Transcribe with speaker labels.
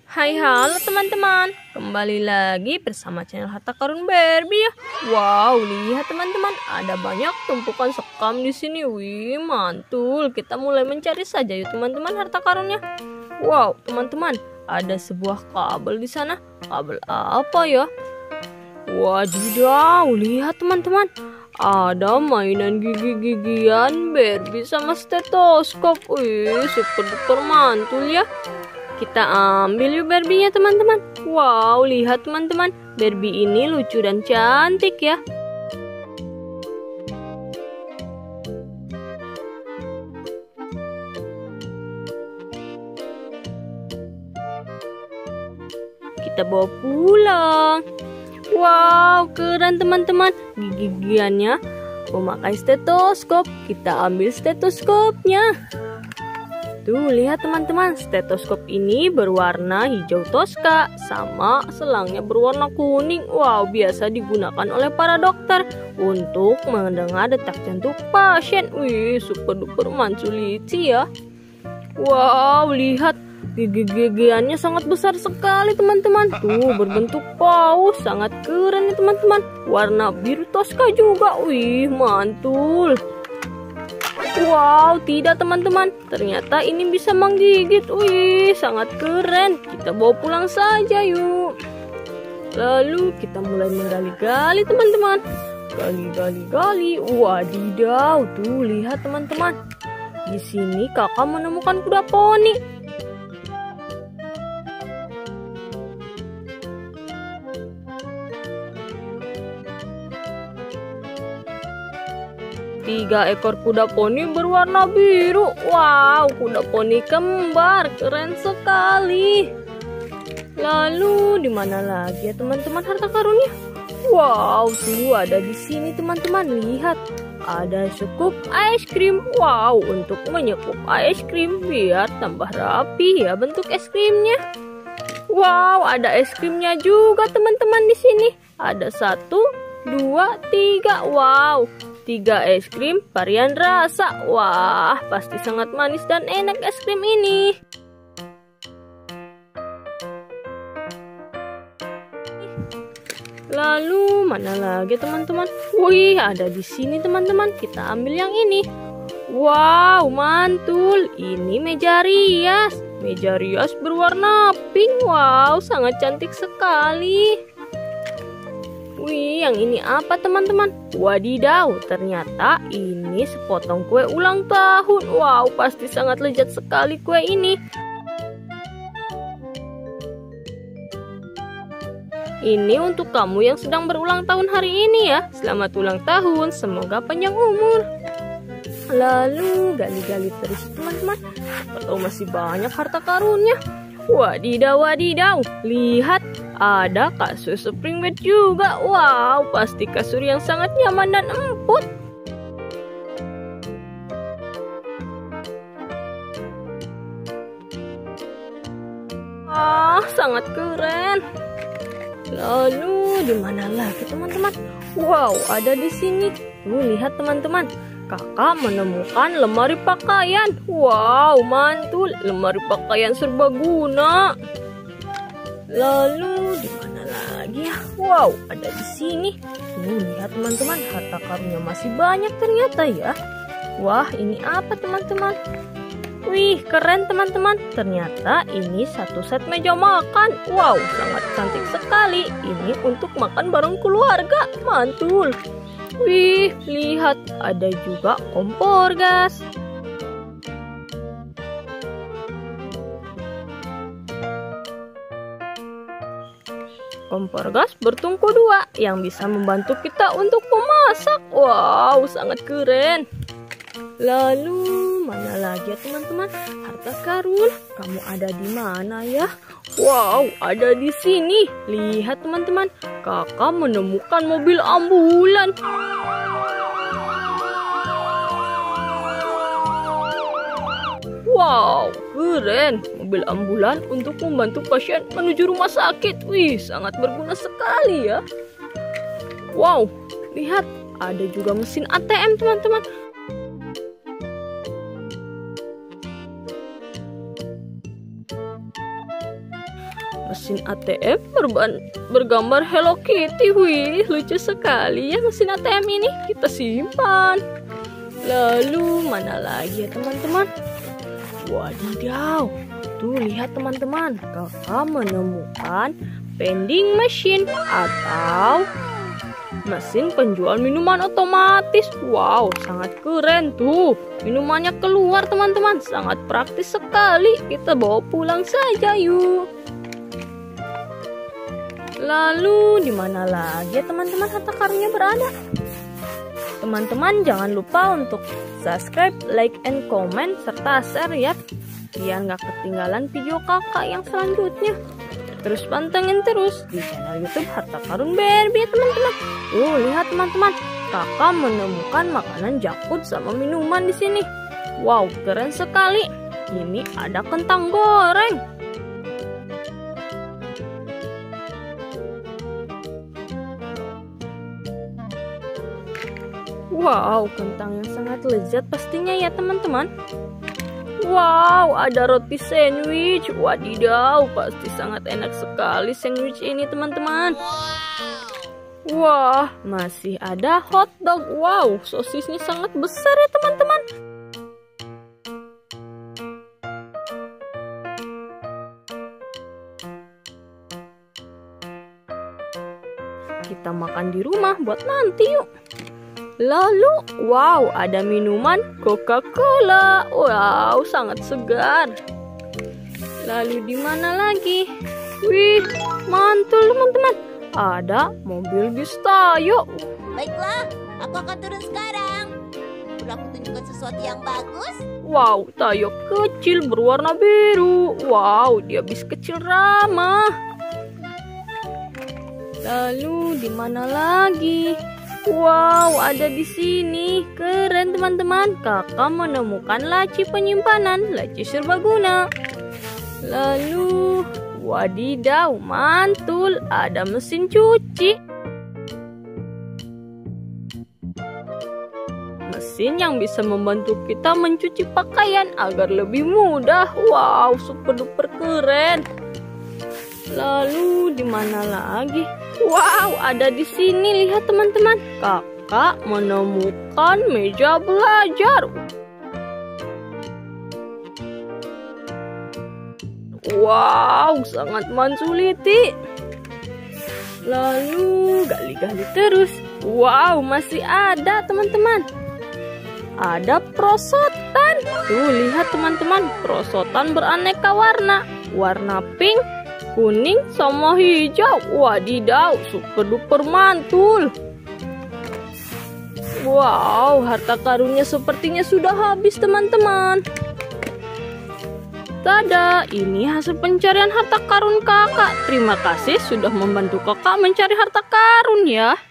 Speaker 1: Hai, halo teman-teman. Kembali lagi bersama channel Harta Karun Barbie ya. Wow, lihat teman-teman, ada banyak tumpukan sekam di sini. Wih, mantul. Kita mulai mencari saja yuk teman-teman harta karunnya. Wow, teman-teman, ada sebuah kabel di sana. Kabel apa ya? Wadidaw, lihat teman-teman. Ada mainan gigi-gigian Barbie sama stetoskop. Wih, super duper mantul ya. Kita ambil yuk Barbie-nya teman-teman. Wow, lihat teman-teman, Barbie ini lucu dan cantik ya. Kita bawa pulang. Wow, keren teman-teman. Gigi-gigiannya memakai stetoskop. Kita ambil stetoskopnya. Tuh, lihat teman-teman, stetoskop ini berwarna hijau toska, sama selangnya berwarna kuning. Wow, biasa digunakan oleh para dokter untuk mendengar detak jantung pasien. Wih, super duper manculiti ya. Wow, lihat gigi-gigiannya sangat besar sekali teman-teman. Tuh, berbentuk paus, sangat keren nih teman-teman. Warna biru toska juga. Wih, mantul. Wow, tidak teman-teman, ternyata ini bisa menggigit. Wih, sangat keren. Kita bawa pulang saja yuk. Lalu kita mulai menggali-gali teman-teman. Gali. Wadidaw, tuh lihat teman-teman. Di sini kakak menemukan kuda poni. Tiga ekor kuda poni berwarna biru. Wow, kuda poni kembar, keren sekali. Lalu di mana lagi ya teman-teman harta karunnya? Wow, tuh ada di sini teman-teman. Lihat, ada scoop es krim. Wow, untuk menyekup es krim biar tambah rapi ya bentuk es krimnya. Wow, ada es krimnya juga teman-teman di sini. Ada 1, 2, 3. Wow. 3 es krim varian rasa. Wah, pasti sangat manis dan enak es krim ini. Lalu mana lagi teman-teman? Wih, ada di sini teman-teman. Kita ambil yang ini. Wow, mantul. Ini meja rias. Meja rias berwarna pink. Wow, sangat cantik sekali. Wih, yang ini apa teman-teman? Wadidaw, ternyata ini sepotong kue ulang tahun. Wow, pasti sangat lezat sekali kue ini. Ini untuk kamu yang sedang berulang tahun hari ini ya. Selamat ulang tahun, semoga panjang umur. Lalu gali-gali terus teman-teman. Atau masih banyak harta karunnya. Wadidaw, lihat, ada kasur spring bed juga. Wow, pasti kasur yang sangat nyaman dan empuk. Wah, sangat keren. Lalu di mana lagi teman-teman? Wow, ada di sini. Lihat teman-teman. Kakak menemukan lemari pakaian. Wow, mantul. Lemari pakaian serbaguna. Lalu di mana lagi ya? Wow, ada di sini. Lihat teman-teman, harta karunnya masih banyak ternyata ya. Wah, ini apa teman-teman? Wih, keren teman-teman. Ternyata ini satu set meja makan. Wow, sangat cantik sekali. Ini untuk makan bareng keluarga. Mantul. Wih, lihat, ada juga kompor gas. Kompor gas bertungku 2 yang bisa membantu kita untuk memasak. Wow, sangat keren. Lalu mana lagi ya teman-teman? Harta karun, kamu ada di mana ya? Wow, ada di sini. Lihat teman-teman, kakak menemukan mobil ambulan. Wow, keren. Mobil ambulan untuk membantu pasien menuju rumah sakit. Wih, sangat berguna sekali ya. Wow, lihat, ada juga mesin ATM teman-teman. Mesin ATM bergambar Hello Kitty. Wih, lucu sekali ya mesin ATM ini. Kita simpan. Lalu mana lagi ya teman-teman? Wadidaw. Tuh lihat teman-teman, kakak menemukan vending machine atau mesin penjual minuman otomatis. Wow, sangat keren tuh. Minumannya keluar teman-teman, sangat praktis sekali. Kita bawa pulang saja yuk. Lalu di mana lagi ya teman-teman harta karunnya berada? Teman-teman jangan lupa untuk subscribe, like, and comment serta share ya, biar nggak ketinggalan video kakak yang selanjutnya. Terus pantengin terus di channel YouTube Harta Karun Barbie teman-teman. Lihat teman-teman, kakak menemukan makanan jakut sama minuman di sini. Wow, keren sekali. Ini ada kentang goreng. Wow, kentang yang sangat lezat pastinya ya teman-teman. Wow, ada roti sandwich. Wadidaw, pasti sangat enak sekali sandwich ini teman-teman. Wah, masih ada hotdog. Wow, sosisnya sangat besar ya teman-teman. Kita makan di rumah buat nanti yuk. Lalu, wow, ada minuman Coca-Cola. Wow, sangat segar. Lalu di mana lagi? Wih, mantul teman-teman. Ada mobil bis Tayo.
Speaker 2: Baiklah, aku akan turun sekarang. Perlu aku tunjukkan sesuatu yang bagus?
Speaker 1: Wow, Tayo kecil berwarna biru. Wow, dia bis kecil ramah. Lalu di mana lagi? Wow, ada di sini. Keren teman-teman. Kakak menemukan laci penyimpanan, laci serbaguna. Lalu, wadidaw, mantul. Ada mesin cuci. Mesin yang bisa membantu kita mencuci pakaian agar lebih mudah. Wow, super duper keren. Lalu di mana lagi? Wow, ada di sini. Lihat teman-teman, kakak menemukan meja belajar. Wow, sangat mansuliti. Lalu gali-gali terus. Wow, masih ada teman-teman. Ada perosotan. Tuh lihat teman-teman, perosotan beraneka warna. Warna pink, kuning, sama hijau. Wadidaw, super duper mantul. Wow, harta karunnya sepertinya sudah habis teman-teman. Tada, ini hasil pencarian harta karun kakak. Terima kasih sudah membantu kakak mencari harta karun ya.